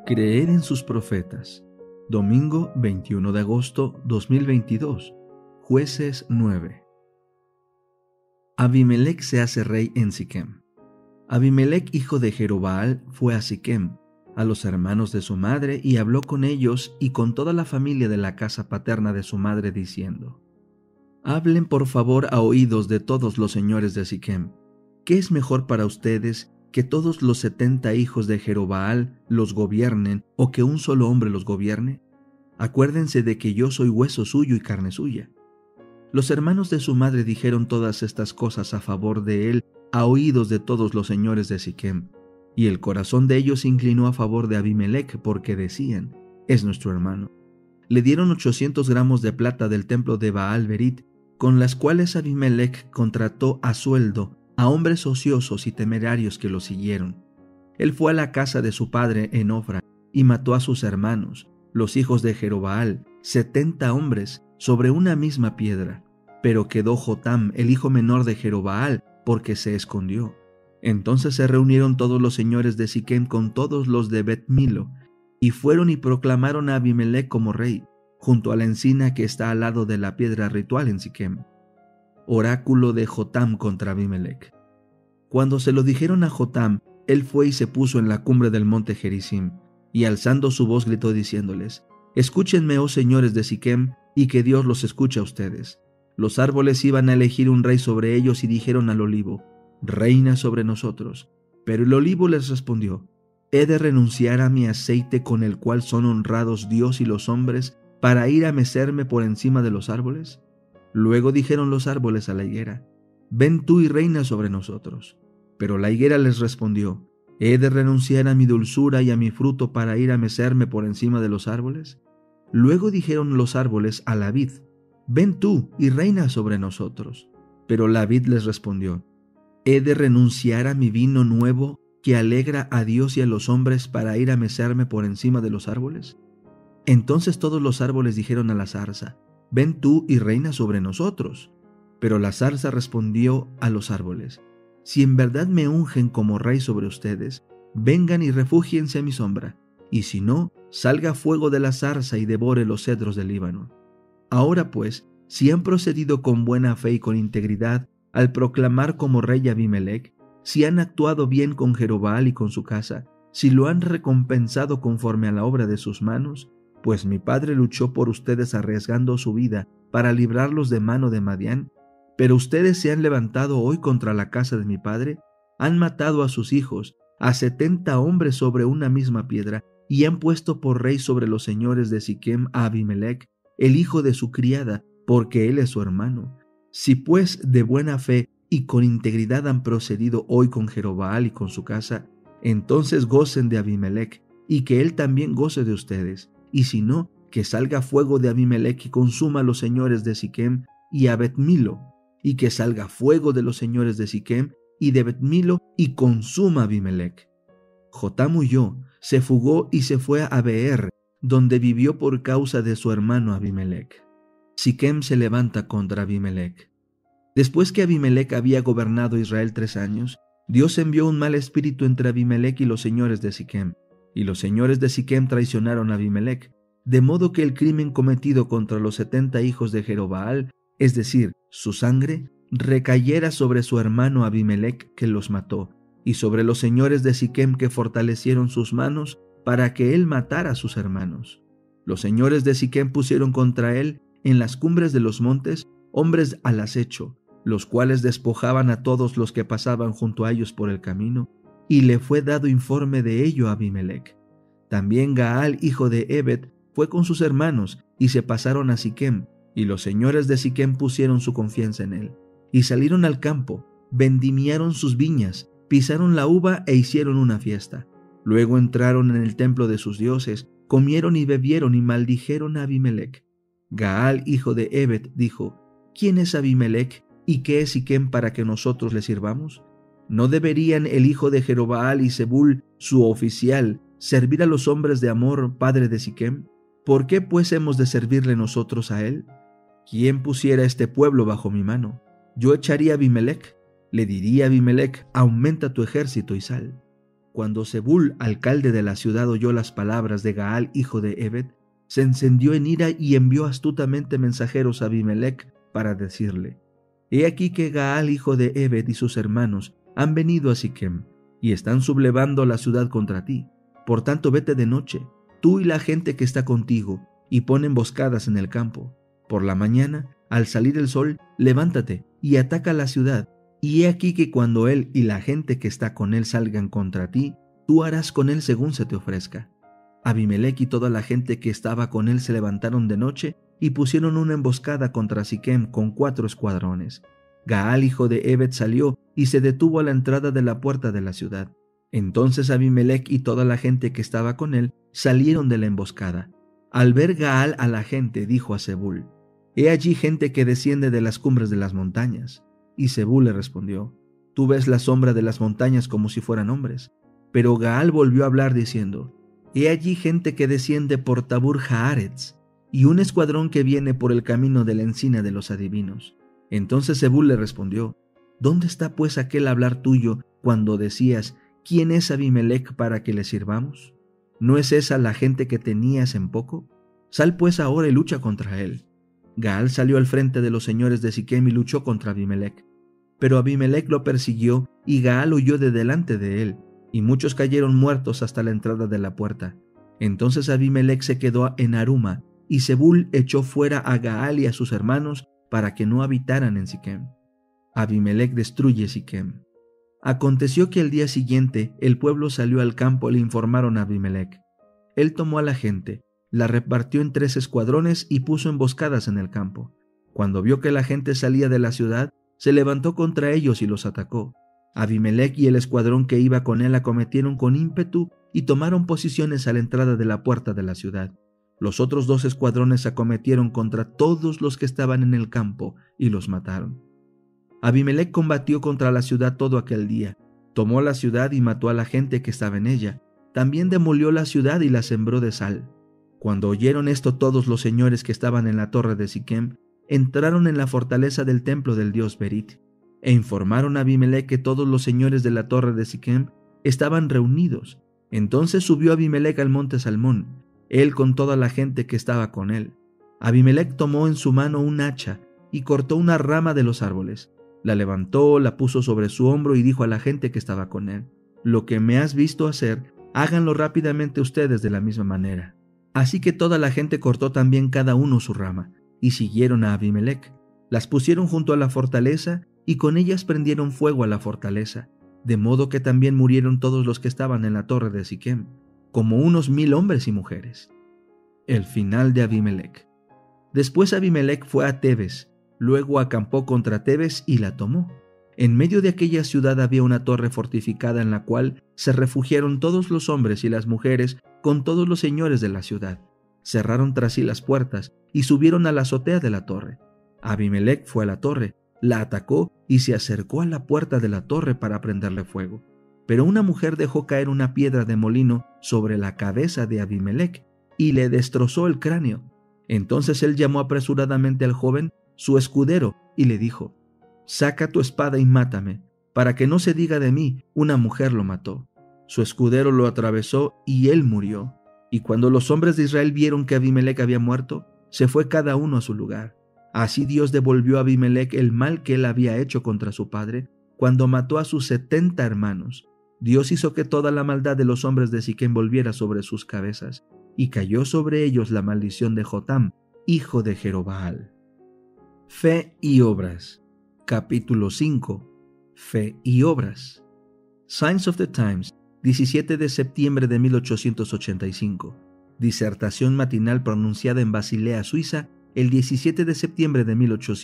Creer en sus profetas. Domingo 21 de agosto 2022. Jueces 9. Abimelec se hace rey en Siquem. Abimelec, hijo de Jerubbaal, fue a Siquem, a los hermanos de su madre, y habló con ellos y con toda la familia de la casa paterna de su madre, diciendo: Hablen por favor a oídos de todos los señores de Siquem. ¿Qué es mejor para ustedes, que todos los 70 hijos de Jerubbaal los gobiernen, o que un solo hombre los gobierne? Acuérdense de que yo soy hueso suyo y carne suya. Los hermanos de su madre dijeron todas estas cosas a favor de él a oídos de todos los señores de Siquem, y el corazón de ellos se inclinó a favor de Abimelec, porque decían: es nuestro hermano. Le dieron 800 gramos de plata del templo de Baal-Berit, con las cuales Abimelec contrató a sueldo a hombres ociosos y temerarios que lo siguieron. Él fue a la casa de su padre en Ofra y mató a sus hermanos, los hijos de Jerubbaal, 70 hombres, sobre una misma piedra. Pero quedó Jotam, el hijo menor de Jerubbaal, porque se escondió. Entonces se reunieron todos los señores de Siquem con todos los de Bet-Milo, y fueron y proclamaron a Abimelec como rey, junto a la encina que está al lado de la piedra ritual en Siquem. Oráculo de Jotam contra Abimelec. Cuando se lo dijeron a Jotam, él fue y se puso en la cumbre del monte Gerizim, y alzando su voz gritó diciéndoles: Escúchenme, oh señores de Siquem, y que Dios los escuche a ustedes. Los árboles iban a elegir un rey sobre ellos y dijeron al olivo: Reina sobre nosotros. Pero el olivo les respondió: ¿He de renunciar a mi aceite con el cual son honrados Dios y los hombres, para ir a mecerme por encima de los árboles? Luego dijeron los árboles a la higuera: Ven tú y reina sobre nosotros. Pero la higuera les respondió: ¿He de renunciar a mi dulzura y a mi fruto para ir a mecerme por encima de los árboles? Luego dijeron los árboles a la vid: Ven tú y reina sobre nosotros. Pero la vid les respondió: ¿He de renunciar a mi vino nuevo que alegra a Dios y a los hombres para ir a mecerme por encima de los árboles? Entonces todos los árboles dijeron a la zarza: Ven tú y reina sobre nosotros. Pero la zarza respondió a los árboles: Si en verdad me ungen como rey sobre ustedes, vengan y refúgiense a mi sombra, y si no, salga fuego de la zarza y devore los cedros del Líbano. Ahora pues, si han procedido con buena fe y con integridad al proclamar como rey a Abimelec, si han actuado bien con Jerubbaal y con su casa, si lo han recompensado conforme a la obra de sus manos, pues mi padre luchó por ustedes arriesgando su vida para librarlos de mano de Madián, pero ustedes se han levantado hoy contra la casa de mi padre, han matado a sus hijos, a 70 hombres sobre una misma piedra, y han puesto por rey sobre los señores de Siquem a Abimelec, el hijo de su criada, porque él es su hermano. Si pues de buena fe y con integridad han procedido hoy con Jerubbaal y con su casa, entonces gocen de Abimelec, y que él también goce de ustedes. Y si no, que salga fuego de Abimelec y consuma a los señores de Siquem y a Bet-Milo, y que salga fuego de los señores de Siquem y de Bet-Milo y consuma a Abimelec. Jotam huyó, se fugó y se fue a Beer, donde vivió por causa de su hermano Abimelec. Siquem se levanta contra Abimelec. Después que Abimelec había gobernado Israel 3 años, Dios envió un mal espíritu entre Abimelec y los señores de Siquem, y los señores de Siquem traicionaron a Abimelec, de modo que el crimen cometido contra los 70 hijos de Jerubbaal, es decir, su sangre, recayera sobre su hermano Abimelec, que los mató, y sobre los señores de Siquem, que fortalecieron sus manos para que él matara a sus hermanos. Los señores de Siquem pusieron contra él en las cumbres de los montes hombres al acecho, los cuales despojaban a todos los que pasaban junto a ellos por el camino, y le fue dado informe de ello a Abimelec. También Gaal, hijo de Ebed, fue con sus hermanos, y se pasaron a Siquem, y los señores de Siquem pusieron su confianza en él. Y salieron al campo, vendimiaron sus viñas, pisaron la uva e hicieron una fiesta. Luego entraron en el templo de sus dioses, comieron y bebieron y maldijeron a Abimelec. Gaal, hijo de Ebed, dijo: ¿Quién es Abimelec y qué es Siquem para que nosotros le sirvamos? ¿No deberían el hijo de Jerubbaal y Zebul, su oficial, servir a los hombres de Amor, padre de Siquem? ¿Por qué pues hemos de servirle nosotros a él? ¿Quién pusiera este pueblo bajo mi mano? Yo echaría a Abimelec. Le diría a Abimelec: aumenta tu ejército y sal. Cuando Zebul, alcalde de la ciudad, oyó las palabras de Gaal, hijo de Ebed, se encendió en ira y envió astutamente mensajeros a Abimelec para decirle: He aquí que Gaal, hijo de Ebed, y sus hermanos han venido a Siquem y están sublevando la ciudad contra ti. Por tanto, vete de noche, tú y la gente que está contigo, y pon emboscadas en el campo. Por la mañana, al salir el sol, levántate y ataca la ciudad. Y he aquí que cuando él y la gente que está con él salgan contra ti, tú harás con él según se te ofrezca. Abimelec y toda la gente que estaba con él se levantaron de noche y pusieron una emboscada contra Siquem con 4 escuadrones. Gaal, hijo de Ebed, salió y se detuvo a la entrada de la puerta de la ciudad. Entonces Abimelec y toda la gente que estaba con él salieron de la emboscada. Al ver Gaal a la gente, dijo a Zebul: He allí gente que desciende de las cumbres de las montañas. Y Zebul le respondió: Tú ves la sombra de las montañas como si fueran hombres. Pero Gaal volvió a hablar diciendo: He allí gente que desciende por Tabur Haaretz, y un escuadrón que viene por el camino de la encina de los adivinos. Entonces Zebul le respondió: ¿Dónde está pues aquel hablar tuyo cuando decías: ¿Quién es Abimelec para que le sirvamos? ¿No es esa la gente que tenías en poco? Sal pues ahora y lucha contra él. Gaal salió al frente de los señores de Siquem y luchó contra Abimelec. Pero Abimelec lo persiguió y Gaal huyó de delante de él, y muchos cayeron muertos hasta la entrada de la puerta. Entonces Abimelec se quedó en Aruma, y Zebul echó fuera a Gaal y a sus hermanos para que no habitaran en Siquem. Abimelec destruye Siquem. Aconteció que el día siguiente el pueblo salió al campo y le informaron a Abimelec. Él tomó a la gente, la repartió en 3 escuadrones y puso emboscadas en el campo. Cuando vio que la gente salía de la ciudad, se levantó contra ellos y los atacó. Abimelec y el escuadrón que iba con él acometieron con ímpetu y tomaron posiciones a la entrada de la puerta de la ciudad. Los otros 2 escuadrones acometieron contra todos los que estaban en el campo y los mataron. Abimelec combatió contra la ciudad todo aquel día. Tomó la ciudad y mató a la gente que estaba en ella. También demolió la ciudad y la sembró de sal. Cuando oyeron esto, todos los señores que estaban en la torre de Siquem entraron en la fortaleza del templo del dios Berit, e informaron a Abimelec que todos los señores de la torre de Siquem estaban reunidos. Entonces subió Abimelec al monte Salmón, él con toda la gente que estaba con él. Abimelec tomó en su mano un hacha y cortó una rama de los árboles. La levantó, la puso sobre su hombro y dijo a la gente que estaba con él: Lo que me has visto hacer, háganlo rápidamente ustedes de la misma manera. Así que toda la gente cortó también cada uno su rama, y siguieron a Abimelec. Las pusieron junto a la fortaleza, y con ellas prendieron fuego a la fortaleza, de modo que también murieron todos los que estaban en la torre de Siquem, como unos 1000 hombres y mujeres. El final de Abimelec. Después Abimelec fue a Tebes, luego acampó contra Tebes y la tomó. En medio de aquella ciudad había una torre fortificada en la cual se refugiaron todos los hombres y las mujeres con todos los señores de la ciudad. Cerraron tras sí las puertas y subieron a la azotea de la torre. Abimelec fue a la torre, la atacó y se acercó a la puerta de la torre para prenderle fuego. Pero una mujer dejó caer una piedra de molino sobre la cabeza de Abimelec y le destrozó el cráneo. Entonces él llamó apresuradamente al joven, su escudero, y le dijo: Saca tu espada y mátame, para que no se diga de mí, una mujer lo mató. Su escudero lo atravesó y él murió. Y cuando los hombres de Israel vieron que Abimelec había muerto, se fue cada uno a su lugar. Así Dios devolvió a Abimelec el mal que él había hecho contra su padre, cuando mató a sus 70 hermanos. Dios hizo que toda la maldad de los hombres de Siquem volviera sobre sus cabezas, y cayó sobre ellos la maldición de Jotam, hijo de Jerobaal. Fe y obras. Capítulo 5. Fe y obras. Signs of the Times, 17 de septiembre de 1885. Disertación matinal pronunciada en Basilea, Suiza, el 17 de septiembre de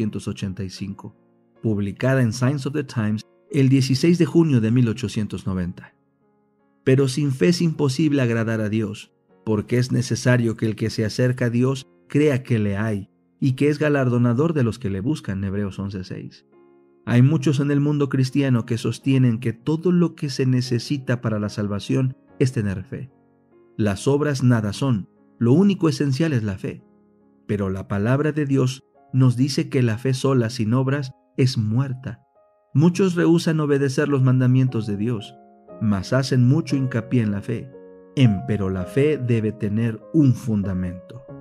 1885. Publicada en Signs of the Times el 16 de junio de 1890. Pero sin fe es imposible agradar a Dios, porque es necesario que el que se acerca a Dios crea que le hay, y que es galardonador de los que le buscan. Hebreos 11:6. Hay muchos en el mundo cristiano que sostienen que todo lo que se necesita para la salvación es tener fe. Las obras nada son, lo único esencial es la fe. Pero la palabra de Dios nos dice que la fe sola sin obras es muerta. Muchos rehúsan obedecer los mandamientos de Dios. mas hacen mucho hincapié en la fe. Empero la fe debe tener un fundamento.